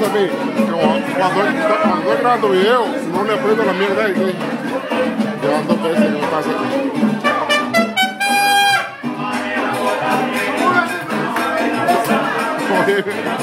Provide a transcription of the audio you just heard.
a mí, cuando estoy grabando video, no le aprieto la mierda ahí, ¿sí? Llevan 2 veces que no pasa. Oye.